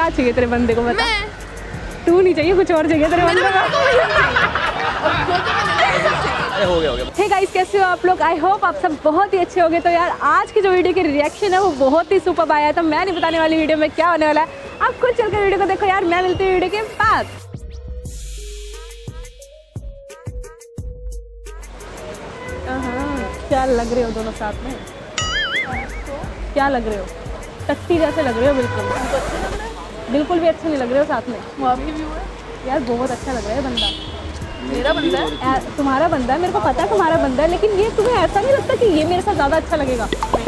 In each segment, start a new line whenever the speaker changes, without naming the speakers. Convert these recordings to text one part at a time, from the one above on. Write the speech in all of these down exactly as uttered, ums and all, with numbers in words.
क्या चाहिए तेरे बंदे को बता? तू नहीं चाहिए, कुछ और चाहिए तेरे बंदे को?
हो गया हो गया।
हे गाइस, कैसे हो आप लोग? आई होप आप सब बहुत ही अच्छे होंगे। तो यार आज की जो वीडियो की रिएक्शन है वो बहुत ही सुपर आया था। मैं नहीं बताने वाली वीडियो में क्या होने वाला है, आप खुद चल कर वीडियो को देखो यार। मैं मिलती हूँ वीडियो के बाद। क्या लग रहे हो दोनों साथ में? क्या लग रहे हो? टट्टी जैसे लग रहे हो। बिल्कुल बिल्कुल भी अच्छे नहीं लग रहे हो साथ में। यार बहुत अच्छा लग रहा है बंदा।
मेरा बंदा है?
तुम्हारा बंदा है, मेरे को पता है तुम्हारा बंदा है, लेकिन ये तुम्हें ऐसा नहीं लगता कि ये मेरे साथ ज़्यादा अच्छा लगेगा?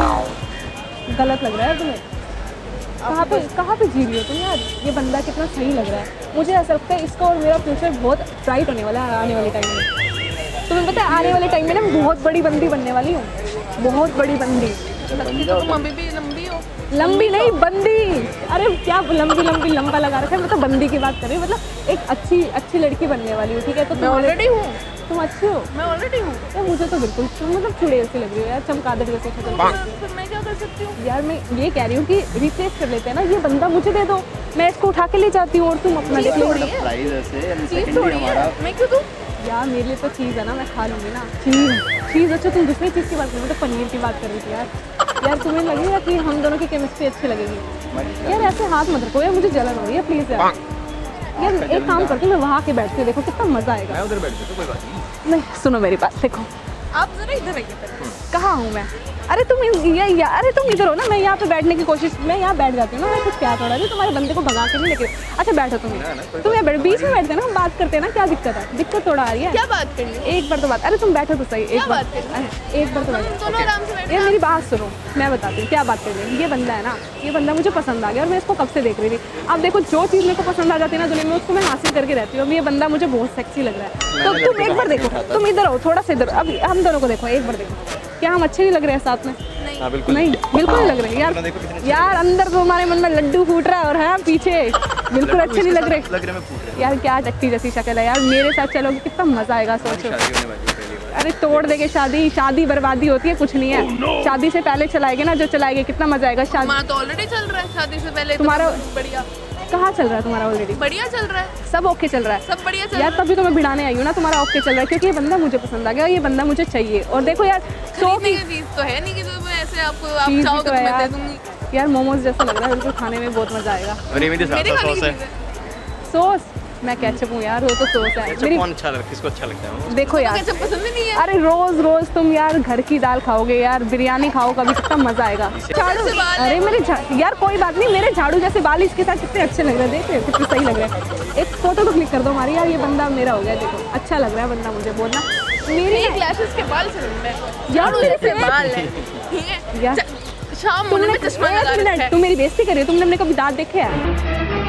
गलत लग रहा है तुम्हें। कहाँ पे कहाँ पे जी रही हो तुम यार? ये बंदा कितना सही लग रहा है। मुझे ऐसा लगता है इसका और मेरा फ्यूचर बहुत ब्राइट होने वाला है आने वाले टाइम में। तुम्हें पता है आने वाले टाइम में ना मैं बहुत बड़ी बंदी बनने वाली हूँ, बहुत बड़ी बंदी।
तो तुम अभी भी लंबी हो।
लंबी नहीं, बंदी। अरे क्या लंबी लंबी लंबा लगा रखा है। मैं तो बंदी की बात कर रही हूँ, मतलब एक अच्छी अच्छी लड़की बनने वाली हूँ। ठीक है, तो
मैं ऑलरेडी हूँ।
तुम अच्छी हो?
मैं ऑलरेडी हूँ
यार। मुझे तो बिल्कुल तुम मतलब चुड़ैल सी लग रही हो यार, चमगादड़ जैसे।
फिर मैं क्या कर सकती हूँ
यार? मैं ये कह रही हूँ कि रिप्लेस कर लेते हैं ना, ये बंदा मुझे दे दो, मैं इसको उठा के ले जाती हूँ और तुम अपना देख लो।
चीज थोड़ी है, मैं क्यों दूँ?
यार मेरे लिए तो चीज़ है ना, मैं खा लूँगी ना चीज़ चीज़। अच्छा तुम दूसरी चीज़ की बात कर रही हो, तो पनीर की बात कर रही थी यार। यार तुम्हें लगेगा कि हम दोनों की केमिस्ट्री अच्छी लगेगी? यार ऐसे हाथ मत रखो यार, मुझे जलन हो रही है प्लीज़ यार। यार एक काम करती हूँ, मैं वहाँ के बैठती हूँ, देखो कितना मज़ा आएगा।
मैं उधर बैठ जाता हूँ, कोई बात नहीं।
नहीं सुनो मेरी बात, देखो
आप जरा इधर आइए।
कहाँ हूँ मैं? अरे तुम ये या, अरे तुम इधर हो ना, मैं यहाँ पे बैठने की कोशिश, मैं यहाँ बैठ जाती हूँ ना। मैं कुछ क्या थोड़ा नहीं तुम्हारे बंदे को भगा के नहीं लेके। अच्छा बैठो तुम तुम यहाँ बैठ, बीच में बैठते ना, हम बात करते हैं ना। क्या दिक्कत है? दिक्कत थोड़ा आ रही है।
क्या बात करनी है?
एक बार तो बात, अरे तुम बैठो तो सही। एक बार एक बार तो
दोनों आराम से बैठो।
यार मेरी बात सुनो, मैं बताती हूँ क्या बात कर रही है। ये बंदा है ना, ये बंदा मुझे पसंद आ गया और मैं इसको कब से देख रही थी। अब देखो जो चीज़ मेरे को पसंद आ जाती है ना दुनिया में, उसको मैं हासिल करके रहती हूँ। अब ये बंदा मुझे बहुत सेक्सी लग रहा है, तो तुम एक बार देखो। तुम इधर हो, थोड़ा सा इधर, अब हम दोनों को देखो, एक बार देखो। क्या हम अच्छे नहीं लग रहे हैं साथ में?
हाँ, बिल्कुल
नहीं, बिल्कुल नहीं लग रहे यार। यार अंदर तो हमारे मन में लड्डू फूट रहा है और है पीछे बिल्कुल अच्छे नहीं लग रहे।
लग रहे मैं
यार क्या टट्टी जैसी शक्ल है यार। मेरे साथ चलोगे कितना मजा आएगा, सोचो। अरे तोड़ देंगे शादी, शादी बर्बादी होती है, कुछ नहीं है। शादी से पहले चलाएंगे ना जो चलाएंगे, कितना मजा आएगा। शादी
माँ तो ऑलरेडी चल रहा है, शादी से पहले
तुम्हारा
बढ़िया।
कहाँ चल रहा है तुम्हारा? ऑलरेडी
बढ़िया चल रहा है,
सब ओके चल रहा है,
सब बढ़िया चल
यार।
रहा है।
तभी तो मैं भिड़ाने आई हूँ ना, तुम्हारा ओके चल रहा है क्योंकि ये बंदा मुझे पसंद आ गया और ये बंदा मुझे चाहिए। और देखो यार सौ की
चीज तो है नहीं कि तो मैं ऐसे आपको आप
चीज
चाहोगे
तो
तो
है
मैं दे
यार।
दूंगी।
यार मोमोज जैसा लग रहा है बिल्कुल, खाने में बहुत मजा आएगा।
और ये मेरी
मेरे
ज़्यादा
खाने
सॉस
की
है।
चीज़ है।
सॉस? मैं केचप हूँ यार, वो तो सॉस है मेरी।
कौन अच्छा लगता है, किसको अच्छा लगता है?
देखो यार
केचप पसंद ही नहीं है।
अरे रोज रोज तुम यार घर की दाल खाओगे यार, बिरयानी खाओ कभी, कितना मजा आएगा। झाड़ू, अरे मेरे यार कोई बात नहीं, मेरे झाड़ू जैसे बाल इसके साथ कितने अच्छे लग रहे हैं, देख रहे हो कितने सही लग रहे हैं। एक फोटो तो क्लिक कर दो हमारी यार, ये बंदा मेरा हो गया। देखो अच्छा लग रहा है बंदा मुझे, बोलना मेरी
ग्लासेस के बाल से मैं
यार मेरे
से बाल है, ठीक है
यार।
शाम होने में चश्मा लगा रखा है।
तुम मेरी बेइज्जती कर रही हो। तुमने अपने कभी दांत देखे हैं?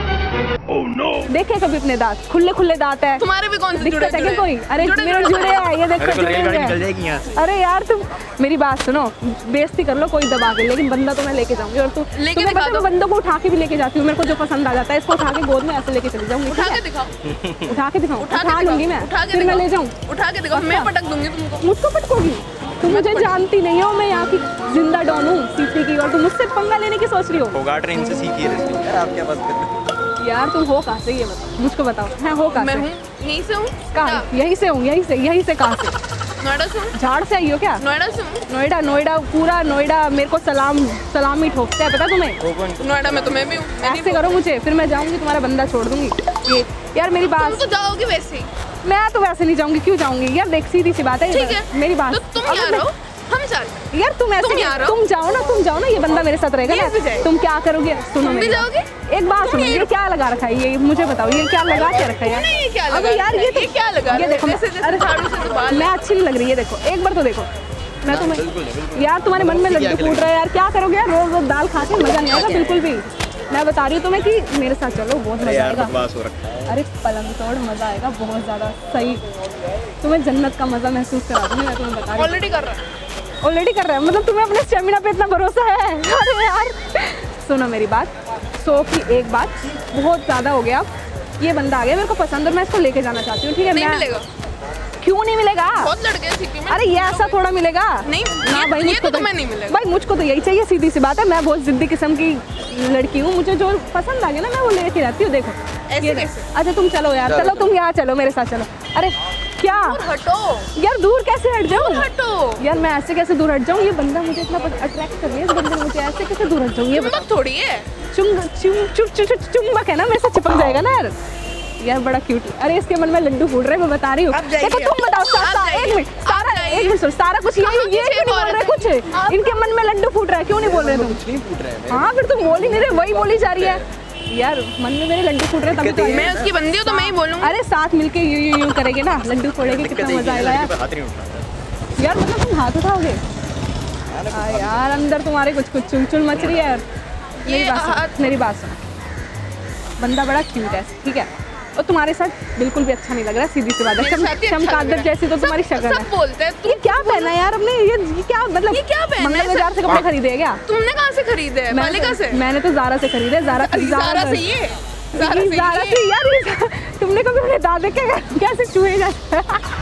Oh, no. देखे कभी अपने दांत? खुले खुले दांत है
तुम्हारे भी कौन से जुड़े
जुड़े है कोई? अरे मेरे जुड़े हैं, ये देखो जुड़े हैं। अरे यार तुम मेरी बात सुनो, बेइज्जती कर लो कोई दबा के, लेकिन बंदा तो मैं लेके जाऊंगी। और तू तुम्हें पता है मैं बंदों को उठा के भी लेके जाती हूँ, मेरे को जो पसंद आ जाता है इसको उठा के गोद में ऐसे लेके चली जाऊंगी।
उठा के दिखाओ,
उठा के दिखाऊं? उठा लूंगी मैं, फिर मैं ले जाऊँ।
उठा के दिखाओ, मैं पटक दूंगी तुमको।
मुझको पटकोगी? तुम मुझे जानती नहीं हो, मैं यहाँ की जिंदा डॉन हूँ सीपी की, और तुम मुझसे पंगा लेने की सोच रही हो।
होगा ट्रेन से सीखी है यार, आप क्या बात कर रहे हो?
यार तुम हो कहाँ से, ये बताओ मुझको, बताओ। मैं हो कहाँ से?
मैं हूँ यहीं से हूँ।
कहाँ? यहीं से हूँ, यहीं से यहीं से कहाँ से?
नोएडा से हूँ।
झाड़ से आई हो क्या?
नोएडा से हूँ।
नोएडा? नोएडा पूरा नोएडा मेरे को सलाम सलामी ठोकता है, पता तुम्हें?
नोएडा में तो मैं भी हूँ।
ऐसे करो मुझे, फिर मैं जाऊँगी तुम्हारा बंदा छोड़ दूंगी। ये यार मेरी बात,
तुम तो जाओगी वैसे ही।
मैं तो वैसे नहीं जाऊँगी, क्यों जाऊँगी यार? देख सीधी सी बात है,
ठीक है
मेरी बात।
तो तुम यहाँ रहो, हम चल
यार। तुम ऐसे
तुम,
तुम जाओ ना, तुम जाओ ना, ये बंदा मेरे साथ रहेगा ना। तुम क्या करोगे? सुनो
तुम भी जाओगे?
एक बात सुनो, ये क्या लगा रखा है? ये मुझे बताओ, ये क्या लगा के रखा है यार?
ये क्या लगा?
यार ये
ये क्या लगा?
ये देखो,
अरे झाड़ू से तो बाल
मैं अच्छी नहीं लग रही है, देखो एक बार तो देखो। मैं तुम्हें यार तुम्हारे मन में लड्डू फूट रहा है यार, क्या करोगे यार? रोज रोज दाल खा के मजा नहीं आएगा बिल्कुल भी। मैं बता रही हूँ तुम्हें कि मेरे साथ चलो, बहुत मजा आएगा। अरे पलंग तोड़ मजा आएगा बहुत ज्यादा, सही तुम्हें जन्नत का मजा महसूस करा दूंगी मैं, तुम्हें बता रही हूँ।
ऑलरेडी कर रहा है,
ऑलरेडी कर रहा है मतलब तुम्हें अपने स्टेमिना पे इतना भरोसा है? अरे यार सुनो मेरी बात, सौ की एक बात, बहुत ज़्यादा हो गया। अब ये बंदा आ गया मेरे को पसंद और मैं इसको लेके जाना चाहती हूँ, ठीक है?
नहीं
मैं
मिलेगा।
क्यों नहीं मिलेगा?
बहुत लड़के हैं सीपी में।
अरे ये ऐसा थोड़ा मिलेगा?
नहीं,
ना
ये-
भाई,
ये
मुझको
तो तुम्हें नहीं मिलेगा।
भाई मुझको तो यही चाहिए, सीधी सी बात है। मैं बहुत जिद्दी किस्म की लड़की हूँ, मुझे जो पसंद आ गया ना मैं वो लेके रहती हूँ। देखो
ऐसे
ये
कैसे?
अच्छा तुम चलो यार,
चलो,
चलो
चलो।
तुम यहाँ चलो मेरे साथ चलो। अरे क्या
दूर हटो,
यार, दूर कैसे हट जाऊँ?
हटो।
यार मैं ऐसे कैसे दूर हट जाऊँ? ये बंदा मुझे इतना अट्रैक्ट कर रही है, इस बंदे ने मुझे ऐसे कैसे दूर हट जाऊँ? ये
चुम्बक थोड़ी है।
चुम चुम चुम चुम चुम्बक है ना, मेरे से चिपक जाएगा ना यार। यार बड़ा क्यूट। अरे इसके मन में लड्डू फूट रहे हैं, मैं बता रही हूँ।
आप जाइए,
देखो तुम बताओ, सा,
आप
सा,
जाइए,
एक मिनट
आप
सारा,
जाइए।
एक मिनट सुन, सारा कुछ ये
कहाँ की
ये क्यों
छह
नहीं बोल रहे
औरतें?
कुछ?
आप-
इनके मन में लड्डू फूट रहा है, क्यों नहीं बोल रहे तुम?
कुछ नहीं फूट रहा है मेरे।
हाँ फिर तुम बोल ही नहीं रहे, वही बोली जा रही है। यार मन में मेरे लड्डू फूट रहे हैं तभी तो।
मैं उसकी बंदी हूँ तो मैं ही बोलूँगी।
अरे साथ मिलके यूं यूं यूं करेंगे ना, लड्डू फोड़ेंगे,
दिक्कत
कितना
यही
मजा
है,
आएगा
लड़के
यार।
पे हाथ नहीं उठाता।
यार मतलब तुम हाथ उठाओगे? हाँ यार अंदर तुम्हारे कुछ कुछ चुलचुल मच रही है यार। मेरी
ये
बात सुनो,
हाथ-
मेरी बात सुनो। बंदा बड़ा क्यूट है, ठीक है, और तुम्हारे साथ बिल्कुल भी अच्छा नहीं लग रहा है, सीधी सी बात है।
मेरे
चम
साथ ही अच्छा लग
चमकादड़
रहा है।
जैसी तो तुम्हारी शक्ल
सब
है।
बोलते हैं।
ये क्या पहना है यार हमने? ये ये क्या मतलब?
ये क्या पहना है?
मंगल बाजार से कपड़े खरीदे हैं क्या?
तुमने कहाँ से खरीदे हैं? मालिका से?
मैंने तो ज़ारा से खरीदे। ज़ारा
ज़ारा से ये? ज़ारा से
ज़ारा
ये?
से यार ये- तुमने कभी अपने दादे के कैसे छुए जाते हैं?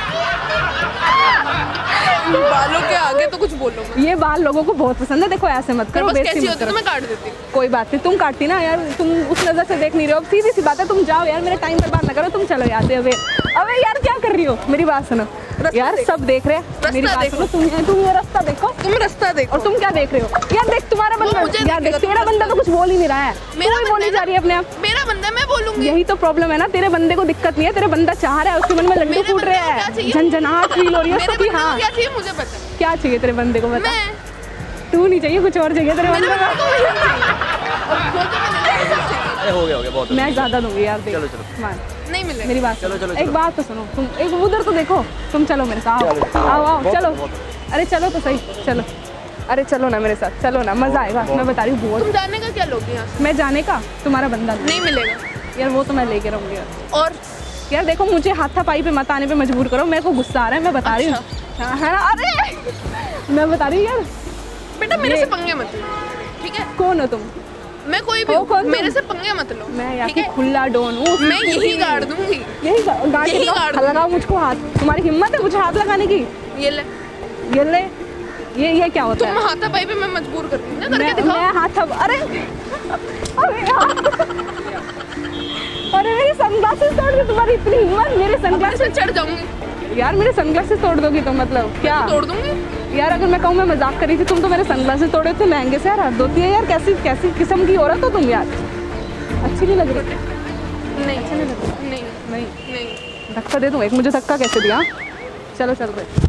बालों के आगे तो कुछ बोलो मत।
ये बाल लोगों को बहुत पसंद है। देखो ऐसे मत करो,
बस
बेइज्जती
कैसी
मत
होती
करो।
तो मैं काट देती हूँ।
कोई बात नहीं, तुम काटती ना यार, तुम उस नजर से देख नहीं रहे हो। अब सीधी सी बात है, तुम जाओ यार, मेरा टाइम बर्बाद ना करो, तुम चलो यार। अबे अबे यार क्या कर रही हो? मेरी बात सुनो
रास्ता
यार,
देखो।
सब देख रहे हैं, मेरी
रास्ता
बात
देखो।
सुनो। तुम तुम ये रास्ता देखो
तुम रास्ता देखो।
और तुम क्या देख रहे हो? यार देख तुम्हारा
वो
बंदा,
मुझे
यार देख
देखेगा, तुम
तेरा बंदा
रास्ता
तो कुछ बोल ही नहीं रहा है,
मेरा
कोई बोली
बंदा
जा रही है अपने आप।
मेरा बंदा है, मैं बोलूंगी।
यही तो प्रॉब्लम है ना, तेरे बंदे को दिक्कत नहीं है, तेरे बंदा चाह रहा है, उसके मन में लड्डू
मेरे
फूट
बंदे
रहे
को क्या
हैं,
चाहिए?
झंझनाहट फील हो रही है
मेरे
उसको कि
बंदे को
हाँ
क्या चाहिए मुझे पता है।
क्या चाहिए तेरे बंदे को, बता।
मैं
तू नहीं चाहिए, कुछ और चाहिए तेरे
मेरे
बंदे
बंदे
को।
को वही चाहिए। और जो जो मैंने लिया सब चाहिए।
अरे हो गया हो गया बहुत हो
मैं ज्यादा दूंगी यार, देख
चलो, चलो।
मान
नहीं मिलेगा।
मेरी बात
चलो,
सुनो।
चलो,
एक
चलो।
बात तो सुनो, तुम एक उधर तो देखो, तुम चलो मेरे साथ,
चलो,
आओ आओ आओ
बहुत-
चलो।
बहुत-
अरे चलो तो सही, चलो। अरे चलो ना मेरे साथ, चलो ना, मजा आएगा। मैं बता रही हूँ बहुत।
तुम जाने का क्या लोगे यहाँ से?
मैं जाने का, तुम्हारा बंदा नहीं।
नहीं मिलेगा।
यार वो तो मैं लेके रहूंगी यार।
और
यार देखो मुझे हाथापाई पे मत आने पे मजबूर करो, मेरे को गुस्सा आ रहा है, मैं बता रही हूँ। हाँ, है ना? अरे मैं बता रही हूँ यार।
बेटा मेरे
ये-
से पंगे मत लो, ठीक है?
कौन हो तुम?
मैं कोई भी
हो
हूँ,
कौन तुम?
मेरे से पंगे मत लो।
मैं यहाँ
ठीक
की
है?
खुला डॉन हूँ।
मैं यही गाड़ दूंगी।
यही गा- गाड़
यही
के
गाड़
लगाओ,
दूंगी।
लगाओ मुझको हाथ। तुम्हारी हिम्मत है मुझे हाथ लगाने की?
ये ले।
ये ले, ये ये क्या होता
तुम
है?
हाथापाई पे मैं मजबूर कर दूंगी ना, करके
मैं,
दिखाओ।
मैं हाथ अब अरे अरे यार, अरे मेरे सनग्लासेस तोड़ दो, तुम्हारी इतनी हिम्मत? मेरे
मैं
सनग्लासेस
से चढ़ जाऊंगी,
यार, मेरे सनग्लासेस तोड़ दोगी तो मतलब क्या?
तोड़ दूंगी।
यार अगर मैं कहूँ मैं मजाक कर रही थी, तुम तो मेरे सनग्लासेस तोड़े थे महंगे से। यार हद होती है यार, कैसी कैसी किस्म की औरत हो तुम यार। अच्छी नहीं लग रही।
नहीं
अच्छा नहीं लग रही।
नहीं
नहीं,
नहीं।
धक्का दे दूँ एक? मुझे धक्का कैसे दिया? चलो चल रहे।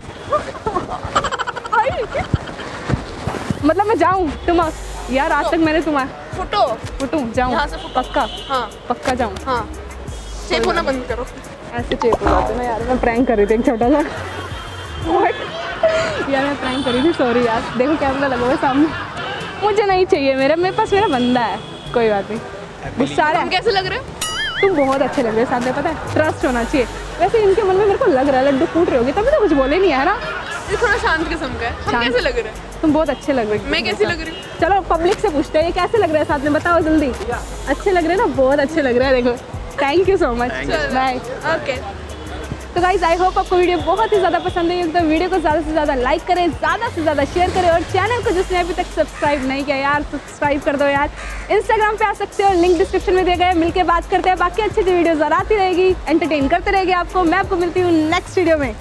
मतलब मैं जाऊँ तुम? यार आज तक मैंने तुम्हारा
फुटो।
फुटू जाऊँ?
यहाँ से फुटो।
पक्का
हाँ
पक्का जाऊँ?
हाँ, चेप होना बंद करो।
ऐसे चेप हो जाते ना यार। मैं प्रैंक कर रही थी एक छोटा सा। What? यार मैं प्रैंक कर रही थी, सॉरी यार। देखो कैमरा लगा हुआ है सामने। मुझे नहीं चाहिए, मेरे मेरे पास मेरा बंदा है, कोई बात नहीं। गुस्सा आ रहा
तुम
है?
कैसे लग रहे हो?
तुम बहुत अच्छे लग रहे हो, साथ में पता है ट्रस्ट होना चाहिए। वैसे इनके मन में मेरे को लग रहा है लड्डू फूट रहे होगे, तभी तो कुछ बोले नहीं है ना।
ये थोड़ा शांत किस्म का है। हम
शांत?
कैसे लग रहे हैं?
तुम बहुत अच्छे लग रहे हो।
मैं कैसी लग रही हूँ?
चलो पब्लिक से पूछते हैं, ये कैसे लग रहे हैं साथ में, बताओ जल्दी। अच्छे लग रहे हैं ना? बहुत अच्छे लग रहे हैं। देखो, thank you so much, bye.
Okay.
तो गाइस आई होप आपको वीडियो बहुत ही ज़्यादा पसंद आई, तो वीडियो को ज़्यादा से ज़्यादा लाइक करें, ज़्यादा से ज़्यादा शेयर करें, और चैनल को जिसने अभी तक सब्सक्राइब नहीं किया यार, सब्सक्राइब कर दो यार। इंस्टाग्राम पे आ सकते हो, लिंक डिस्क्रिप्शन में दिया गया है। मिलके बात करते हैं, बाकी अच्छी अच्छी वीडियोज़ आती रहेगी, एंटरटेन करते रहेगी आपको। मैं आपको मिलती हूँ नेक्स्ट वीडियो में।